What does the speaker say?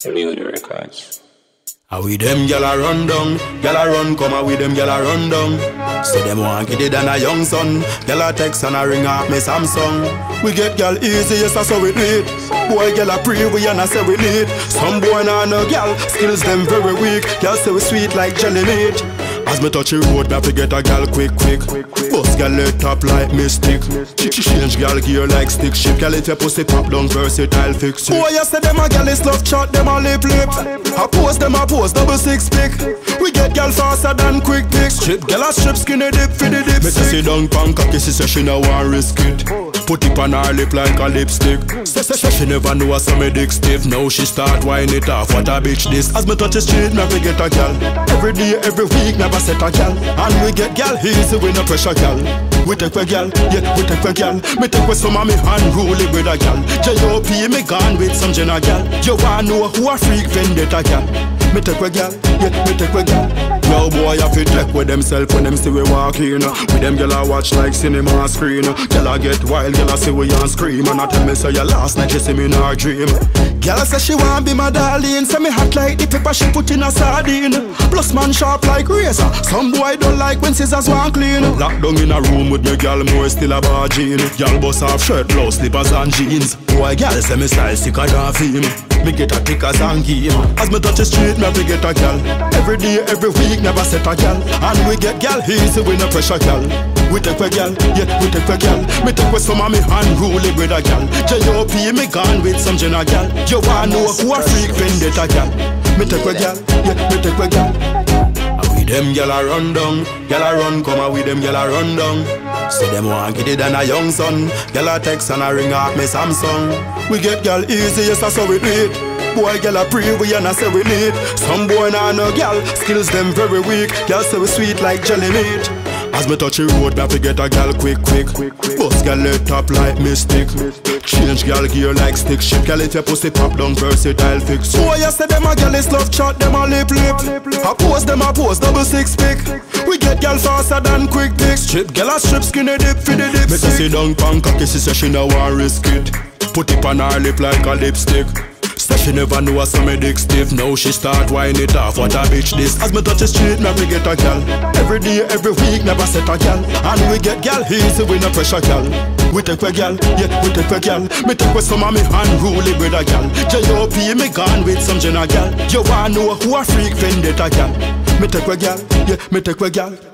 New the records. We them gyal a run down, gyal a run come with them gyal a run down. Say them want get it than a young son. Gyal a text and a ring off me Samsung. We get gyal easy, yes that's how we need. Boy gyal a pre we and I say we need. Some boy nah no gyal, skills them very weak. Gyal say we sweet like jelly meat. As me touch the road, me have to get a gyal quick. Bust gyal let top like mystic. Change gyal gear like stick shift. Gyal if your pussy pop down versatile fix it. Boy you say them a gyal is love chat, them a lip. I post them a post double six pick. We get gyal faster than quick pick. Strip gyal a strip skinny dip for the dip. Me say sit down pan cocky, she say she no want risk it. Put it on her lip like a lipstick. Say she never know how me dick stiff. Now she start whine it off, what a bitch this. As me touch the street, me we get a gyal. Every day, every week, never set a gyal. And we get gyal easy with no pressure gyal. We take a gyal, yeah, we take a gyal. Me take with some of me unruly with a gyal. J.O.P. me gone with some Genna gyal. You wanna know who a freak vendetta gyal? Me take a gyal, yeah, me take a gyal. Yo boy I fit take with themself when them see we walk in. With them gyal I watch like cinema screen. Gyal I get wild, gyal I see we on scream. And I tell me say ya last night she see me in her dream. Gyal say she want be my darling. Say me hot like the pepper she put in a sardine. Plus man sharp like razor. Some boy don't like when scissors want clean. Locked down in a room with me gyal, more still a bargain. Gyal bust off shirt, blouse, slippers and jeans. Boy gyal say me style sicker than film. Me get a thick as and game. As me touch the street, me have to get a gyal. Every day, every week, never set a gyal. And we get gyal easy with no pressure gyal. We take a gyal, yeah, we take a gyal. Me take with some of me unruly with a gyal. J.O.P. me gone with some Genna gyal. You wanna know who a freak vendetta gyal? Me take a gyal, yeah, me take a gyal. With them gyal a run down, gyal a run come with them gyal a run down. Say them want get it than a young son. Gyal a text and a ring off me Samsung. We get gyal easy, yes that's how we do it. Boy gyal a pre we and I say we need. Some boy nah no gyal, skills them very weak. Gyal say we sweet like jelly meat. As me touch the road, me have to get a gyal quick. Bust gyal let top like mystic. Change gyal gear like stick shift. Gyal if your pussy pop down versatile fix. Boy you say them a gyal is love chat, them a lip. I post them a post double six pick. We get gyal faster than quick pick. Strip gyal a strip skinny dip for the dip. Me say sit down pan cocky, she say she no want risk it. Put it on her lip like a lipstick. Say she never know how some dick stiff. Now she start whine it off, what a bitch this. As me touch the street, me we get a gyal. Every day, every week, never set a gyal. And we get gyal easy with no pressure gyal. We take a gyal, yeah, we take a gyal. Me take with some of me unruly with a gyal. J.O.P. me gone with some Genna gyal. You wanna know who a freak vendetta gyal? Me take a gyal, yeah, me take a gyal.